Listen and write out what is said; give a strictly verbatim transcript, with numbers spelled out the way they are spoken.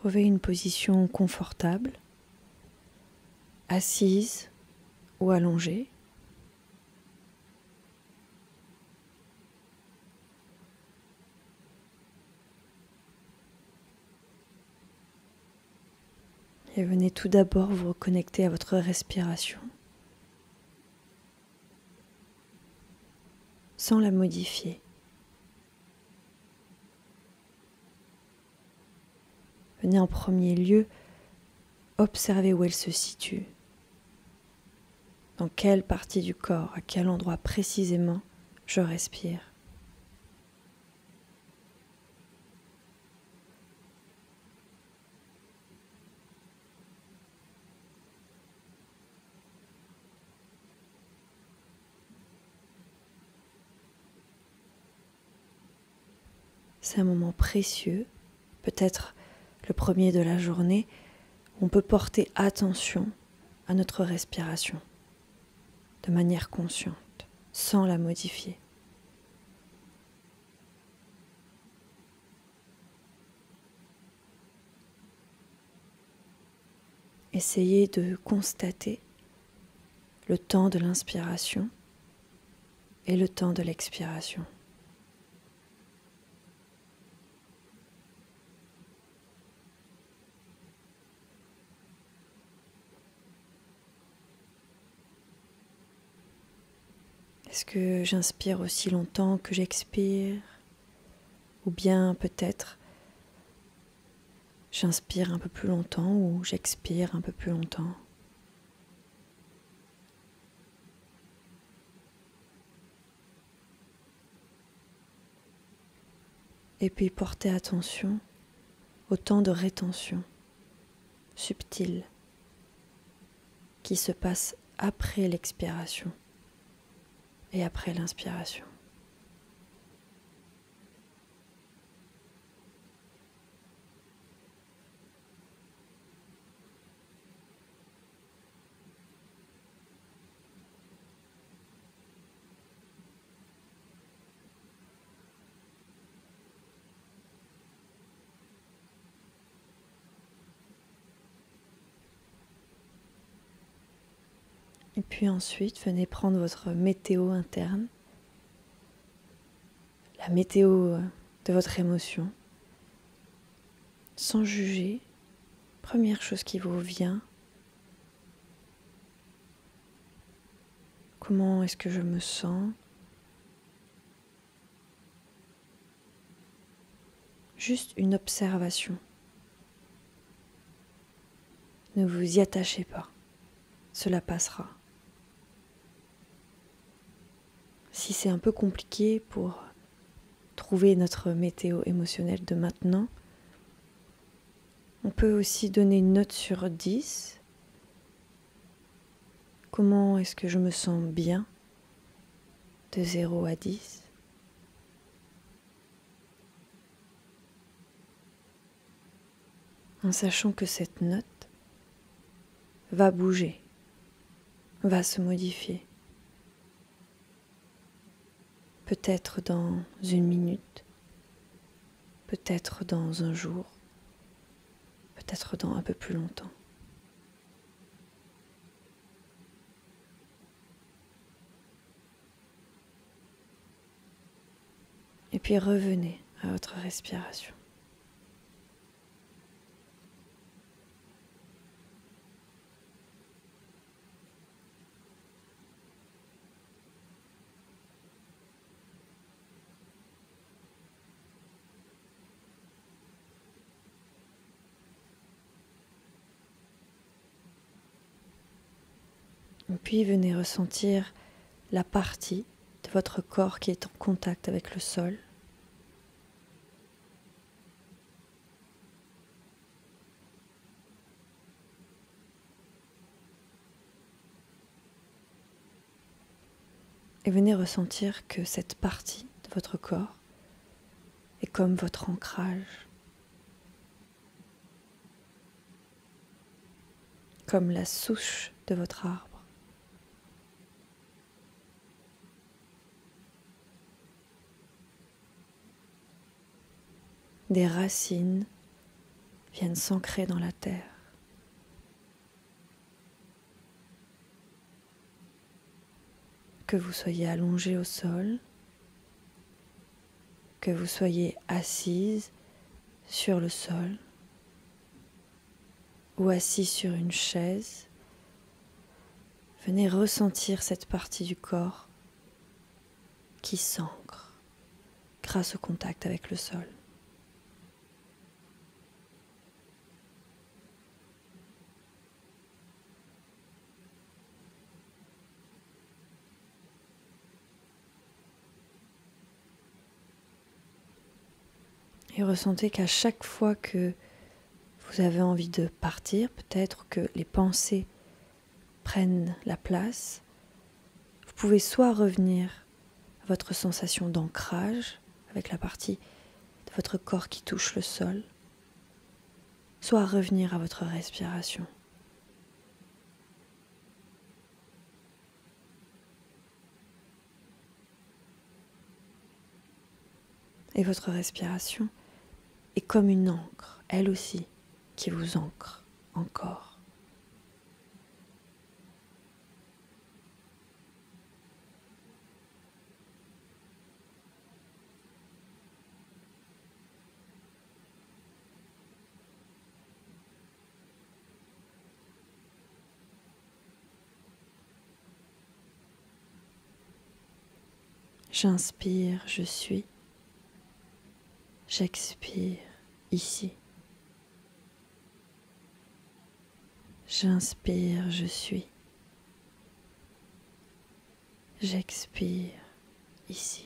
Trouvez une position confortable, assise ou allongée. Et venez tout d'abord vous reconnecter à votre respiration, sans la modifier. Venez en premier lieu observer où elle se situe, dans quelle partie du corps, à quel endroit précisément je respire. C'est un moment précieux, peut-être le premier de la journée, où on peut porter attention à notre respiration de manière consciente, sans la modifier. Essayez de constater le temps de l'inspiration et le temps de l'expiration. Est-ce que j'inspire aussi longtemps que j'expire? Ou bien peut-être j'inspire un peu plus longtemps ou j'expire un peu plus longtemps? Et puis portez attention au temps de rétention subtil qui se passe après l'expiration et après l'inspiration. Et puis ensuite, venez prendre votre météo interne, la météo de votre émotion, sans juger. Première chose qui vous vient, comment est-ce que je me sens? Juste une observation. Ne vous y attachez pas, cela passera. Si c'est un peu compliqué pour trouver notre météo émotionnelle de maintenant, on peut aussi donner une note sur dix. Comment est-ce que je me sens bien de zéro à dix? En sachant que cette note va bouger, va se modifier. Peut-être dans une minute, peut-être dans un jour, peut-être dans un peu plus longtemps. Et puis revenez à votre respiration. Et puis venez ressentir la partie de votre corps qui est en contact avec le sol. Et venez ressentir que cette partie de votre corps est comme votre ancrage, comme la souche de votre arbre. Des racines viennent s'ancrer dans la terre. Que vous soyez allongé au sol, que vous soyez assise sur le sol ou assis sur une chaise, venez ressentir cette partie du corps qui s'ancre grâce au contact avec le sol. Et ressentez qu'à chaque fois que vous avez envie de partir, peut-être que les pensées prennent la place, vous pouvez soit revenir à votre sensation d'ancrage avec la partie de votre corps qui touche le sol, soit revenir à votre respiration. Et votre respiration est comme une encre, elle aussi, qui vous ancre encore. J'inspire, je suis. J'expire, ici. J'inspire, je suis. J'expire, ici.